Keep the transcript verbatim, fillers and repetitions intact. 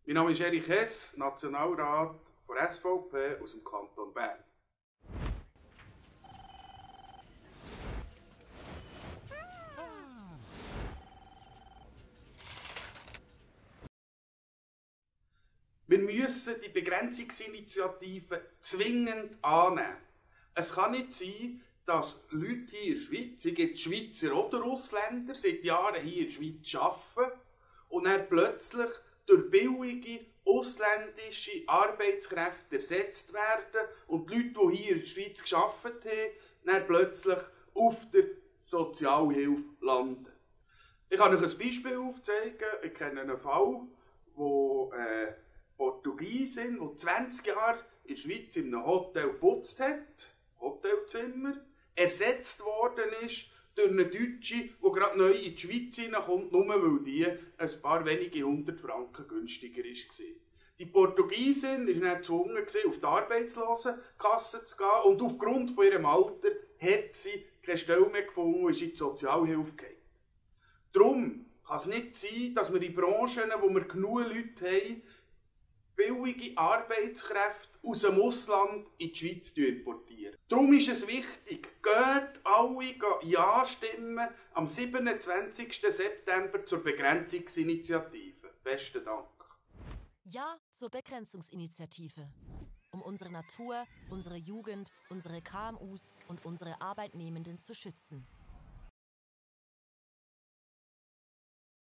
Mein Name ist Erich Hess, Nationalrat der S V P aus dem Kanton Bern. Wir müssen die Begrenzungsinitiative zwingend annehmen. Es kann nicht sein, dass Leute hier in der Schweiz, sei es Schweizer oder Ausländer, seit Jahren hier in der Schweiz arbeiten und dann plötzlich durch billige ausländische Arbeitskräfte ersetzt werden und die Leute, die hier in der Schweiz gearbeitet haben, dann plötzlich auf der Sozialhilfe landen. Ich kann euch ein Beispiel aufzeigen. Ich kenne einen Fall, wo äh, Portugiesin, die zwanzig Jahre in der Schweiz in einem Hotel geputzt hat, Hotelzimmer, ersetzt worden ist durch eine Deutsche, die gerade neu in die Schweiz hineinkommt, nur weil die ein paar wenige hundert Franken günstiger war. Die Portugiesin war dann gezwungen, auf die Arbeitslosenkasse zu gehen und aufgrund von ihrem Alter hat sie keine Stelle mehr gefunden und ist in die Sozialhilfe gegangen. Darum kann es nicht sein, dass wir in Branchen, wo wir genug Leute haben, billige Arbeitskräfte aus dem Ausland in die Schweiz importieren. Darum ist es wichtig, geht alle Ja stimmen am siebenundzwanzigsten September zur Begrenzungsinitiative. Besten Dank. Ja zur Begrenzungsinitiative. Um unsere Natur, unsere Jugend, unsere K M Us und unsere Arbeitnehmenden zu schützen.